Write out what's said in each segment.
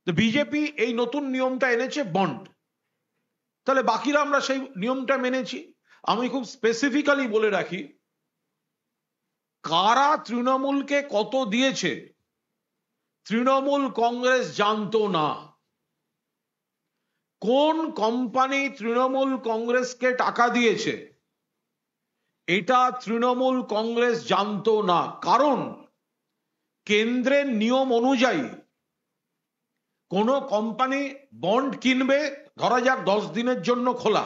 তো বিজেপি এই নতুন নিয়মটা এনেছে বন্ড, তাহলে বাকিরা আমরা সেই নিয়মটা মেনেছি। আমি খুব স্পেসিফিক্যালি বলে রাখি, কারা তৃণমূলকে কত দিয়েছে তৃণমূল কংগ্রেস জানতো না। কোন কোম্পানি তৃণমূল কংগ্রেসকে টাকা দিয়েছে এটা তৃণমূল কংগ্রেস জানতো না, কারণ কেন্দ্রের নিয়ম অনুযায়ী কোন কোম্পানি বন্ড কিনবে, ধরা যাক 10 দিনের জন্য খোলা,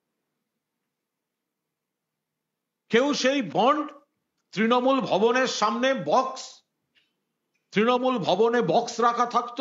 কেউ সেই বন্ড তৃণমূল ভবনের সামনে তৃণমূল ভবনে বক্স রাখা থাকতো,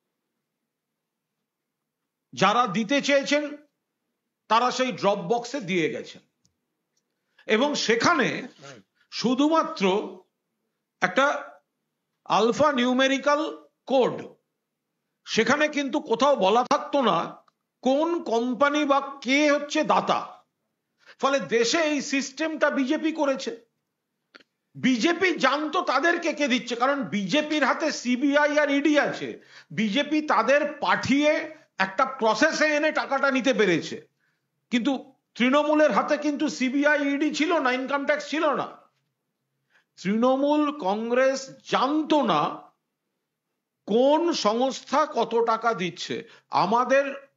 যারা দিতে চেয়েছেন তারা সেই ড্রপ বক্সে দিয়ে গেছেন, এবং সেখানে শুধুমাত্র একটা আলফা নিউমেরিক্যাল কোড, সেখানে কিন্তু কোথাও বলা থাকতো না কোন কোম্পানি বা কে হচ্ছে দাতা। ফলে দেশে এই সিস্টেমটা বিজেপি করেছে। বিজেপি জানতো তাদেরকে কে দিচ্ছে, কারণ বিজেপির হাতে সিবিআই আর ইডি আছে। বিজেপি তাদের পাঠিয়ে একটা প্রসেসে এনে টাকাটা নিতে পেরেছে, কিন্তু তৃণমূলের হাতে কিন্তু সিবিআই ইডি ছিল না, ইনকাম ট্যাক্স ছিল না। তৃণমূল কংগ্রেস জানতো না কোন সংস্থা কত টাকা দিচ্ছে। আমাদের